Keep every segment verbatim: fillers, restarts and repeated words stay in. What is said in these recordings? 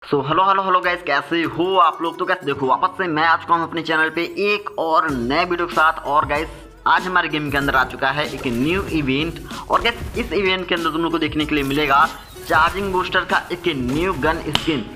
सो hello hello hello guys, कैसे हो आप लोग। तो कैसे देखो, वापस से मैं आ चुका हूँ अपने चैनल पे एक और नए वीडियो के साथ। और गाइस आज हमारे गेम के अंदर आ चुका है एक न्यू इवेंट। और गाइस इस इवेंट के अंदर तुम लोग को देखने के लिए मिलेगा चार्जिंग बूस्टर का एक न्यू गन स्किन।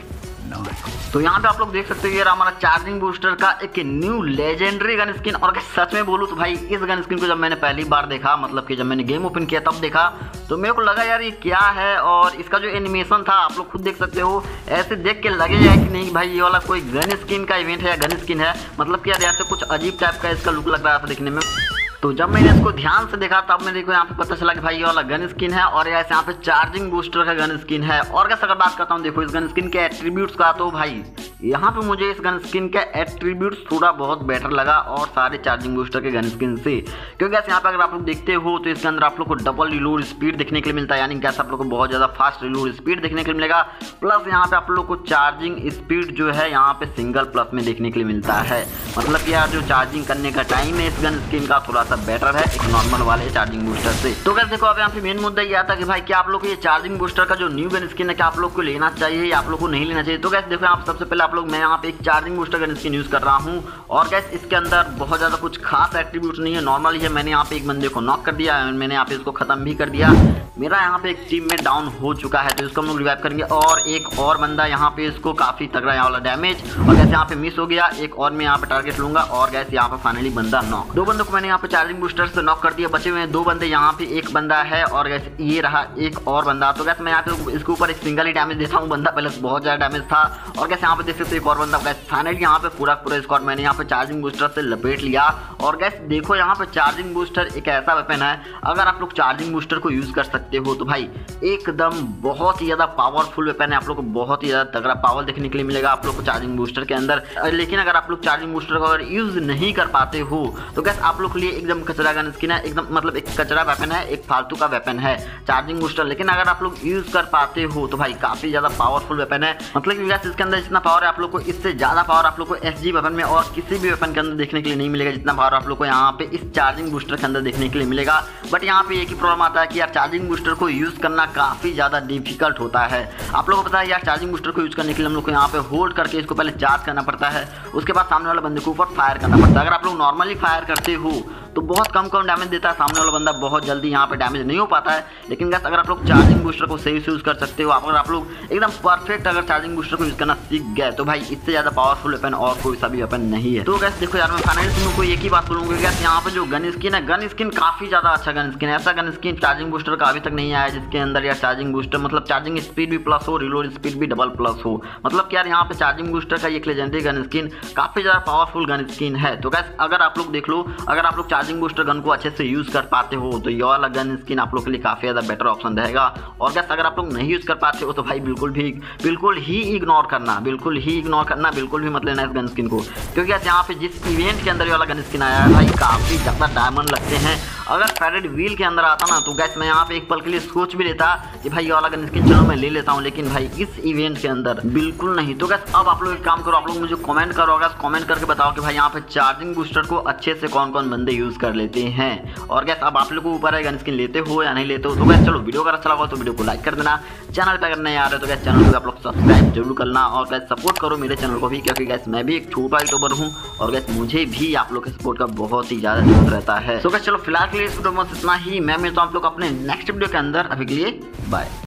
तो यहाँ पे आप लोग देख सकते हो ये रहा हमारा चार्जिंग बूस्टर का एक न्यू लेजेंडरी गन स्किन। और अगर सच में बोलूँ तो भाई इस गन स्किन को जब मैंने पहली बार देखा, मतलब कि जब मैंने गेम ओपन किया तब देखा, तो मेरे को लगा यार ये क्या है। और इसका जो एनिमेशन था आप लोग खुद देख सकते हो, ऐसे देख के लगे जाए कि नहीं भाई ये वाला कोई गन स्किन का इवेंट है या गन स्किन है। मतलब कि यार ऐसे कुछ अजीब टाइप का इसका लुक लग रहा था देखने में। तो जब मैंने इसको ध्यान से देखा तब मेरे को यहाँ पे पता चला कि भाई ये वाला गन स्किन है और ऐसे यहाँ पे चार्जिंग बूस्टर का गन स्किन है। और कैसे अगर बात करता हूँ देखो इस गन स्किन के एट्रीब्यूट्स का, तो भाई यहाँ पे मुझे इस गन स्किन के एट्रीब्यूट्स थोड़ा बहुत बेटर लगा और सारे चार्जिंग बूस्टर के गन स्किन से। क्योंकि ऐसे यहाँ पे अगर आप लोग देखते हो तो इसके अंदर आप लोग को डबल रिलोड स्पीड देखने के लिए मिलता है, यानी कैसे आप लोग को बहुत ज़्यादा फास्ट रिलोड स्पीड देखने के लिए मिलेगा। प्लस यहाँ पे आप लोग को चार्जिंग स्पीड जो है यहाँ पे सिंगल प्लस में देखने के लिए मिलता है। मतलब कि यार जो चार्जिंग करने का टाइम है इस गन स्किन का थोड़ा सा बेटर है एक नॉर्मल वाले चार्जिंग बूस्टर से। तो कैसे देखो अब यहाँ पे मेन मुद्दा ये आता है कि भाई क्या आप लोग को ये चार्जिंग बूस्टर का जो न्यू गन स्किन है क्या आप लोग को लेना चाहिए या आप लोग को नहीं लेना चाहिए। तो कैसे देखो आप सबसे पहले आप लोग मैं यहाँ पे एक charging booster gun skin use कर रहा हूँ। और गैस इसके अंदर बहुत ज़्यादा कुछ खास एट्रीब्यूट नहीं है, नॉर्मल ही है। मैंने यहाँ पे एक बंदे को नॉक कर दिया, मैंने यहाँ पे इसको खत्म भी कर दिया। मेरा यहाँ पे एक टीम में डाउन हो चुका है तो इसको हम लोग रिवाइव करेंगे। और एक और बंदा यहाँ पे इसको काफ़ी तगड़ा यहाँ वाला डैमेज, और गैस यहाँ पे मिस हो गया। एक और मैं यहाँ पे टारगेट लूंगा और गैस यहाँ पे फाइनली बंदा नॉक। दो बंदों को मैंने यहाँ पे चार्जिंग बूस्टर से नॉक कर दिया, बचे हुए दो बंदे। यहाँ पे एक बंदा है और गैस ये रहा एक और बंदा। तो गैस मैं यहाँ पे इसके ऊपर एक सिंगल ही डैमेज देता हूँ, बंदा पहले बहुत ज़्यादा डैमेज था। और गैस यहाँ पे देख सकते हो एक और बंदा। गैस फाइनली यहाँ पे पूरा पूरा स्क्वाड मैंने यहाँ पे चार्जिंग बूस्टर से लपेट लिया। और गैस देखो यहाँ पे चार्जिंग बूस्टर एक ऐसा वेपन है, अगर आप लोग चार्जिंग बूस्टर को यूज कर सकते हो तो भाई एकदम बहुत ही ज़्यादा पावरफुल वेपन है। आप लोग को बहुत ही ज़्यादा तगड़ा पावर देखने के लिए मिलेगा आप लोग को चार्जिंग बूस्टर के अंदर। लेकिन अगर आप लोग चार्जिंग बूस्टर को अगर यूज नहीं कर पाते हो तो गैस आप लोग के लिए एकदम कचरा गन स्किन है, एकदम मतलब एक कचरा वेपन है, एक फालतू का वेपन है चार्जिंग बूस्टर। लेकिन अगर आप लोग यूज कर पाते हो तो भाई काफी ज्यादा पावरफुल वेपन है। मतलब कि गैस इसके अंदर जितना पावर है आप लोग को इससे ज्यादा पावर आप लोग को एसजी वेपन में और किसी भी वेपन के अंदर देखने के लिए नहीं मिलेगा, जितना पावर आप लोग को यहाँ पे इस चार्जिंग बूस्टर के अंदर देखने के लिए मिलेगा। बट यहाँ पे एक ही प्रॉब्लम आता है कि यार चार्जिंग बूस्टर को यूज करना काफी ज्यादा डिफिकल्ट होता है। आप लोगों को पता है यार चार्जिंग बूस्टर को यूज करने के लिए हम लोग को यहाँ पे होल्ड करके इसको पहले चार्ज करना पड़ता है, उसके बाद सामने वाले बंदे के ऊपर फायर करना पड़ता है। अगर आप लोग नॉर्मली फायर करते हो तो बहुत कम कम डैमेज देता है, सामने वाला बंदा बहुत जल्दी यहाँ पे डैमेज नहीं हो पाता है। लेकिन गैस अगर आप लोग चार्जिंग बूस्टर को सही से यूज कर सकते हो, अगर आप लोग एकदम परफेक्ट अगर चार्जिंग बूस्टर को यूज करना सीख गए तो भाई इससे ज्यादा पावरफुल वेपन और कोई सा भी वेपन नहीं है। तो गैस देखो यार मैं फाइनली तुम लोग को एक ही बात बोलूंगा, गैस यहाँ पे जो गन स्किन है, गन स्किन काफी ज्यादा अच्छा गन स्किन है। ऐसा गन स्किन चार्जिंग बूस्टर का अभी तक नहीं आया जिसके अंदर यार चार्जिंग बूस्टर मतलब चार्जिंग स्पीड भी प्लस हो, रिलोड स्पीड भी डबल प्लस हो। मतलब कि यार यहाँ पे चार्जिंग बूस्टर का एक लेजेंडरी गन स्किन काफी ज्यादा पावरफुल गन स्किन है। तो गैस अगर आप लोग देख लो, अगर आप लोग चार्जिंग बूस्टर गन को अच्छे से यूज कर पाते हो तो ये वाला गन स्किन आप लोग के लिए काफी ज्यादा बेटर ऑप्शन रहेगा। और गैस अगर आप लोग नहीं यूज कर पाते हो तो भाई बिल्कुल भी बिल्कुल ही इग्नोर करना, बिल्कुल ही इग्नोर करना, बिल्कुल भी मत लेना इस गन स्किन को। क्योंकि यहाँ पे जिस इवेंट के अंदर ये वाला गन स्किन आया है भाई काफी ज्यादा डायमंड लगते हैं। अगर पैरेड व्हील के अंदर आता ना तो गैस मैं यहाँ पे एक पल के लिए सोच भी लेता कि भाई ये वाला गन स्किन चलो मैं ले लेता हूँ, लेकिन भाई इस इवेंट के अंदर बिल्कुल नहीं। तो गैस अब आप लोग एक काम करो, आप लोग मुझे कमेंट करो, गैस कमेंट करके बताओ कि भाई यहाँ पे चार्जिंग बूस्टर को अच्छे से कौन कौन बंदे यूज कर लेते हैं। और गैस अब आप लोग को ऊपर है गन स्किन लेते हो या नहीं लेते हो। तो गैस चलो वीडियो अगर अच्छा लगा तो वीडियो को लाइक कर देना, चैनल पे अगर नहीं आ रहे तो गैस चैनल को आप लोग सब्सक्राइब जरूर करना और गैस सपोर्ट करो मेरे चैनल को भी, क्योंकि गैस मैं भी एक छोटा यूट्यूबर हूँ और गैस मुझे भी आप लोग के सपोर्ट का बहुत ही ज्यादा जरूरत रहता है। तो गैस चलो फिलहाल के लिए इस वीडियो में इतना ही, मैं मिलता हूँ आप लोग अपने नेक्स्ट वीडियो के अंदर। अभी के लिए बाय।